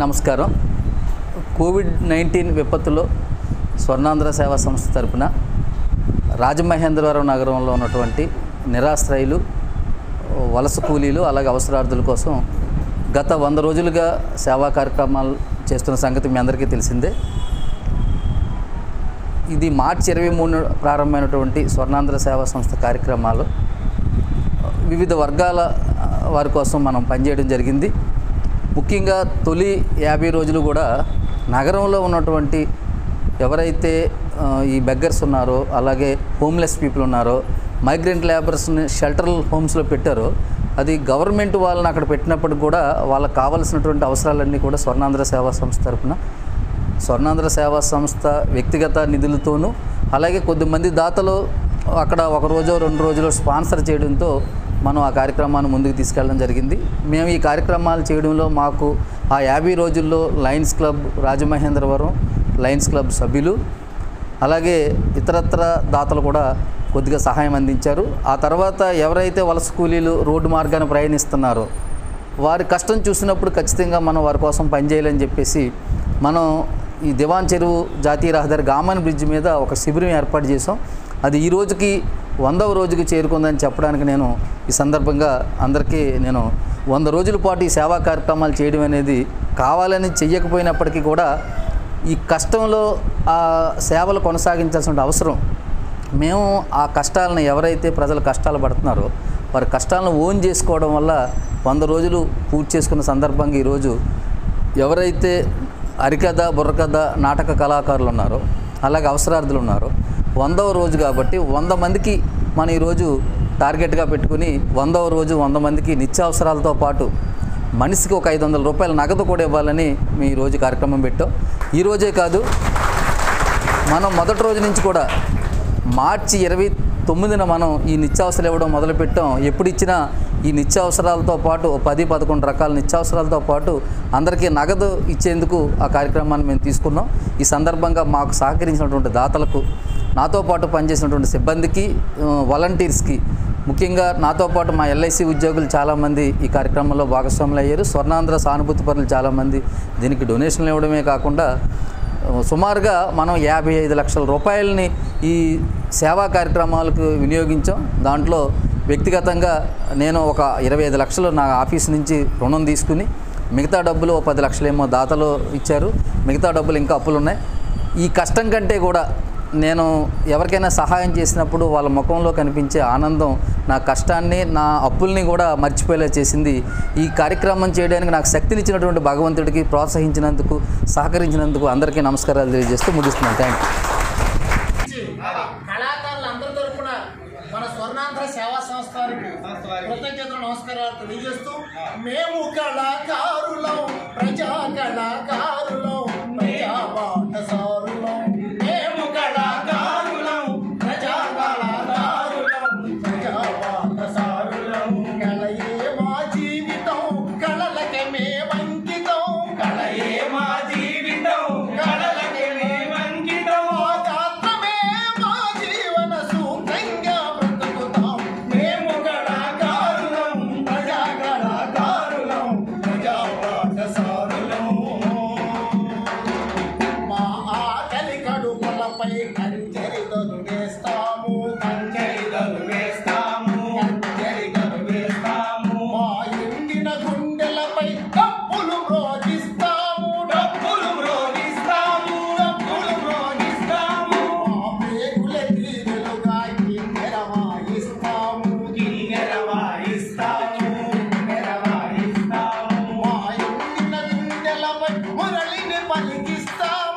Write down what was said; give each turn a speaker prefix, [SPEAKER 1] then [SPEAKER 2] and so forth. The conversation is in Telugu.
[SPEAKER 1] నమస్కారం. కోవిడ్-19 విపత్తులో స్వర్ణాంధ్ర సేవా సంస్థ తరపున రాజమహేంద్రవరం నగరంలో ఉన్నటువంటి నిరాశ్రయులు, వలస కూలీలు, అలాగే అవసరార్థుల కోసం గత 100 రోజులుగా సేవా కార్యక్రమాలు చేస్తున్న సంగతి మీ అందరికీ తెలిసిందే. ఇది మార్చి 23 ప్రారంభమైనటువంటి స్వర్ణాంధ్ర సేవా సంస్థ కార్యక్రమాలు వివిధ వర్గాల వారి కోసం మనం పనిచేయడం జరిగింది. ముఖ్యంగా తొలి 50 రోజులు కూడా నగరంలో ఉన్నటువంటి ఎవరైతే ఈ బెగ్గర్స్ ఉన్నారో, అలాగే హోమ్లెస్ పీపుల్ ఉన్నారో, మైగ్రెంట్ లేబర్స్ని షెల్టర్ హోమ్స్లో పెట్టారో, అది గవర్నమెంట్ వాళ్ళని అక్కడ పెట్టినప్పుడు కూడా వాళ్ళకి కావాల్సినటువంటి అవసరాలన్నీ కూడా స్వర్ణాంధ్ర సేవా సంస్థ తరపున స్వర్ణాంధ్ర సేవా సంస్థ వ్యక్తిగత నిధులతోనూ, అలాగే కొద్దిమంది దాతలు అక్కడ 1 రోజో 2 రోజులు స్పాన్సర్ చేయడంతో మనం ఆ కార్యక్రమాన్ని ముందుకు తీసుకెళ్ళడం జరిగింది. మేము ఈ కార్యక్రమాలు చేయడంలో మాకు ఆ 50 రోజుల్లో lions club Rajamahendravaram, lions club సభ్యులు, అలాగే ఇతరత్ర దాతలు కూడా కొద్దిగా సహాయం అందించారు. ఆ తర్వాత ఎవరైతే వలస కూలీలు రోడ్డు మార్గాన్ని ప్రయాణిస్తున్నారో వారి కష్టం చూసినప్పుడు ఖచ్చితంగా మనం వారి కోసం పనిచేయాలని చెప్పేసి మనం ఈ దివాన్ చెరువు జాతీయ రహదారి గామన్ బ్రిడ్జ్ మీద ఒక శిబిరం ఏర్పాటు చేసాం. అది ఈ రోజుకి 100వ రోజుకి చేరుకుందని చెప్పడానికి నేను ఈ సందర్భంగా అందరికీ 100 రోజుల పాటు ఈ సేవా కార్యక్రమాలు చేయడం అనేది కావాలని చెయ్యకపోయినప్పటికీ కూడా ఈ కష్టంలో ఆ సేవలు కొనసాగించాల్సిన అవసరం. మేము ఆ కష్టాలను, ఎవరైతే ప్రజలు కష్టాలు పడుతున్నారో వారి కష్టాలను ఓన్ చేసుకోవడం వల్ల 100 రోజులు పూర్తి చేసుకున్న సందర్భంగా ఈరోజు ఎవరైతే హరికథ, బుర్రకథ, నాటక కళాకారులు ఉన్నారో, అలాగే అవసరార్థులు ఉన్నారో, 100వ రోజు కాబట్టి 100 మందికి మనం ఈరోజు టార్గెట్గా పెట్టుకుని 100వ రోజు 100 మందికి నిత్యావసరాలతో పాటు మనిషికి ఒక 500 రూపాయల నగదు కూడా ఇవ్వాలని మేము ఈరోజు కార్యక్రమం పెట్టాం. ఈరోజే కాదు, మనం మొదటి రోజు నుంచి కూడా మార్చి 29న మనం ఈ నిత్యావసరాలు ఇవ్వడం మొదలుపెట్టాం. ఎప్పుడు ఇచ్చినా ఈ నిత్యావసరాలతో పాటు 10-11 రకాల నిత్యావసరాలతో పాటు అందరికీ నగదు ఇచ్చేందుకు ఆ కార్యక్రమాన్ని మేము తీసుకున్నాం. ఈ సందర్భంగా మాకు సహకరించినటువంటి దాతలకు, నాతో పాటు పనిచేసినటువంటి సిబ్బందికి, వాలంటీర్స్కి, ముఖ్యంగా నాతో పాటు మా ఎల్ఐసి ఉద్యోగులు చాలామంది ఈ కార్యక్రమంలో భాగస్వాములు అయ్యారు. స్వర్ణాంధ్ర సానుభూతి పరులు చాలామంది దీనికి డొనేషన్లు ఇవ్వడమే కాకుండా సుమారుగా మనం 55 లక్షల రూపాయలని ఈ సేవా కార్యక్రమాలకు వినియోగించాం. దాంట్లో వ్యక్తిగతంగా నేను ఒక 25 లక్షలు నా ఆఫీస్ నుంచి రుణం తీసుకుని, మిగతా డబ్బులు 10 లక్షలేమో దాతలు ఇచ్చారు. మిగతా డబ్బులు ఇంకా అప్పులు ఉన్నాయి. ఈ కష్టం కంటే కూడా నేను ఎవరికైనా సహాయం చేసినప్పుడు వాళ్ళ ముఖంలో కనిపించే ఆనందం నా కష్టాన్ని, నా అప్పుల్ని కూడా మర్చిపోయేలా చేసింది. ఈ కార్యక్రమం చేయడానికి నాకు శక్తినిచ్చినటువంటి భగవంతుడికి, ప్రోత్సహించినందుకు, సహకరించినందుకు అందరికీ నమస్కారాలు తెలియజేస్తూ ముగిస్తున్నాను. Thank you.
[SPEAKER 2] కళాకారులందరి తరపున మన స్వర్ణాంధ్ర సేవా సంస్థ కృతజ్ఞతలు, నమస్కారాలు తెలియజేస్తూ, మేము కళాకారులం, ప్రజా కళాకారులం, ప్రజా బాటసారులం, మేము కళాకారులం, ప్రజా కళాకారులం, ప్రజా బాటసారులం. కళయే మా జీవితం, కళలకే మేమంకితం, కళయే మా జీవితం, కళలకే మేమంకితం. గాత్రమే మా జీవన సూత్రంగా బ్రతుకుతాం. మేము కళాకారులం, ప్రజా కళాకారులం, ప్రజా బాటసారులం. మా ఆకలి కడుపులపై కంచెరి దొరువేస్తాము, కంచెరి దొరువేస్తాము, కంచెరి దొరువేస్తాము. మా ఎండిన గుండెలపై డప్పులు మ్రోగిస్తాము, డప్పులు మ్రోగిస్తాము, డప్పులు మ్రోగిస్తాము. మా పేగుల తీరులుగా కిన్నెర వాయిస్తాము, కిన్నెర వాయిస్తాము, కిన్నెర వాయిస్తాము. మా ఎండిన గుండెలపై మురళిని పలికిస్తాము.